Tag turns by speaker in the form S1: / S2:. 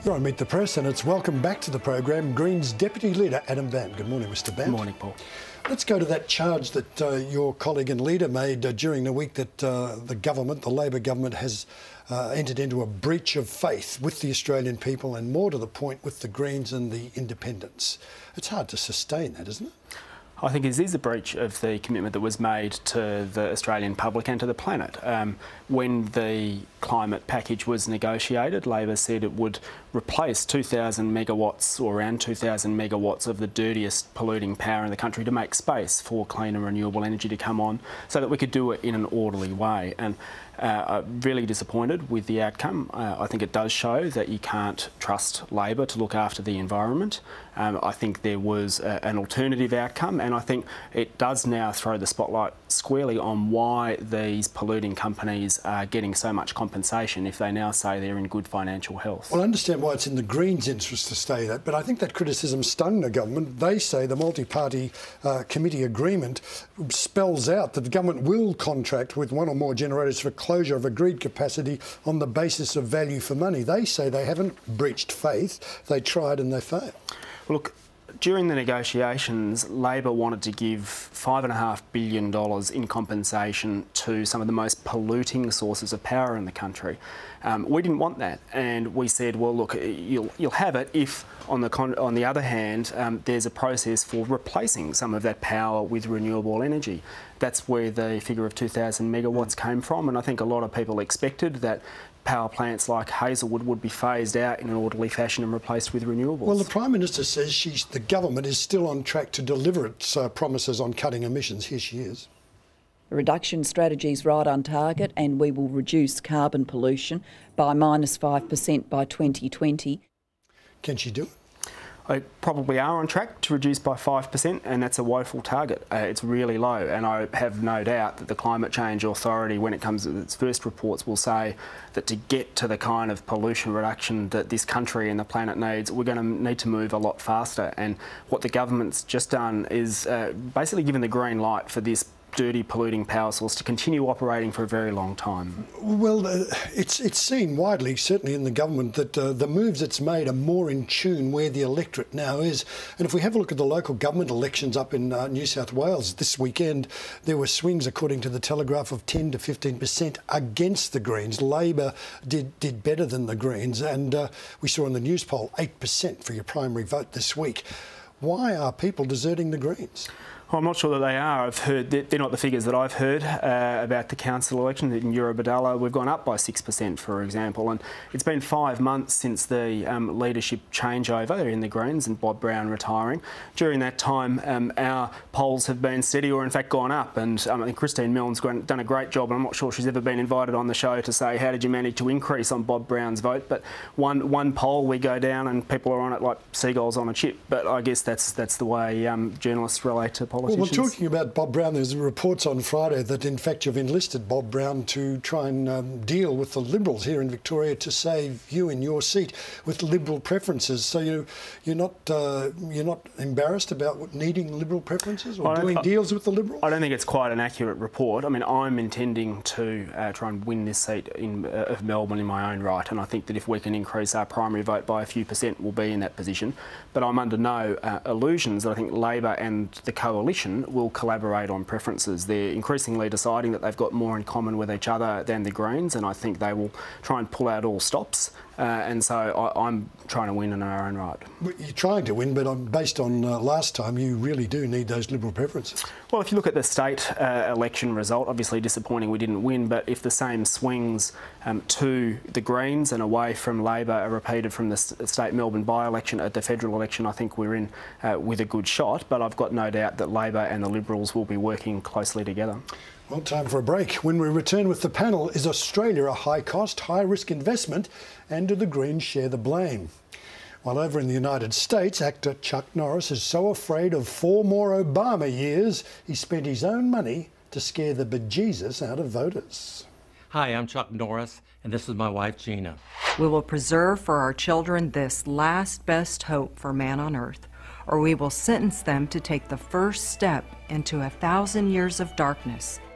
S1: You're on Meet the Press, and it's welcome back to the program, Greens Deputy Leader Adam Bandt. Good morning, Mr. Bandt.
S2: Good morning, Paul.
S1: Let's go to that charge that your colleague and leader made during the week that the government, the Labor government, has entered into a breach of faith with the Australian people, and more to the point with the Greens and the independents. It's hard to sustain that, isn't it?
S2: I think it is a breach of the commitment that was made to the Australian public and to the planet. When the climate package was negotiated, Labor said it would replace 2,000 megawatts or around 2,000 megawatts of the dirtiest polluting power in the country to make space for clean and renewable energy to come on so that we could do it in an orderly way. And I'm really disappointed with the outcome. I think it does show that you can't trust Labor to look after the environment. I think there was an alternative outcome, and I think it does now throw the spotlight squarely on why these polluting companies are getting so much compensation if they now say they're in good financial health. Well,
S1: I understand why it's in the Greens' interest to say that, but I think that criticism stung the government. They say the multi-party committee agreement spells out that the government will contract with one or more generators for closure of agreed capacity on the basis of value for money. They say they haven't breached faith. They tried and they failed.
S2: Look, during the negotiations, Labor wanted to give $5.5 billion in compensation to some of the most polluting sources of power in the country. We didn't want that, and we said, well, look, you'll have it if, on the other hand, there's a process for replacing some of that power with renewable energy. That's where the figure of 2,000 megawatts came from, and I think a lot of people expected that power plants like Hazelwood would be phased out in an orderly fashion and replaced with renewables.
S1: Well, the Prime Minister says the government is still on track to deliver its promises on cutting emissions. Here she is.
S3: The reduction strategy is right on target, and we will reduce carbon pollution by -5% by 2020.
S1: Can she do it?
S2: They probably are on track to reduce by 5%, and that's a woeful target. It's really low, and I have no doubt that the Climate Change Authority, when it comes to its first reports, will say that to get to the kind of pollution reduction that this country and the planet needs, we're going to need to move a lot faster. And what the government's just done is basically given the green light for this dirty, polluting power source to continue operating for a very long time.
S1: Well, it's seen widely, certainly in the government, that the moves it's made are more in tune where the electorate now is. And if we have a look at the local government elections up in New South Wales this weekend, there were swings, according to the Telegraph, of 10 to 15% against the Greens. Labor did better than the Greens, and we saw in the news poll 8% for your primary vote this week. Why are people deserting the Greens?
S2: Well, I'm not sure that they are. I've heard they're not the figures that I've heard about the council election. In Eurobodalla, we've gone up by 6%, for example, and it's been 5 months since the leadership changeover in the Greens and Bob Brown retiring. During that time, our polls have been steady or in fact gone up, and I think Christine Milne's done a great job, and I'm not sure she's ever been invited on the show to say, how did you manage to increase on Bob Brown's vote? But one poll we go down and people are on it like seagulls on a chip. But I guess that's the way journalists relate to politics. Well,
S1: talking about Bob Brown, there's reports on Friday that in fact you've enlisted Bob Brown to try and deal with the Liberals here in Victoria to save you in your seat with Liberal preferences. So you're not embarrassed about needing Liberal preferences or doing deals with the Liberals? I
S2: don't think it's quite an accurate report. I mean, I'm intending to try and win this seat of Melbourne in my own right, and I think that if we can increase our primary vote by a few percent, we'll be in that position. But I'm under no illusions that I think Labor and the coalition will collaborate on preferences. They're increasingly deciding that they've got more in common with each other than the Greens, and I think they will try and pull out all stops. And so I'm trying to win in our own right.
S1: You're trying to win, but based on last time, you really do need those Liberal preferences.
S2: Well, if you look at the state election result, obviously disappointing we didn't win, but if the same swings to the Greens and away from Labor are repeated from the state Melbourne by-election at the federal election, I think we're in with a good shot. But I've got no doubt that Labor and the Liberals will be working closely together.
S1: Well, time for a break. When we return with the panel, is Australia a high-cost, high-risk investment, and do the Greens share the blame? While over in the United States, actor Chuck Norris is so afraid of 4 more Obama years, he spent his own money to scare the bejesus out of voters.
S4: Hi, I'm Chuck Norris, and this is my wife, Gina.
S5: We will preserve for our children this last best hope for man on earth, or we will sentence them to take the first step into 1,000 years of darkness.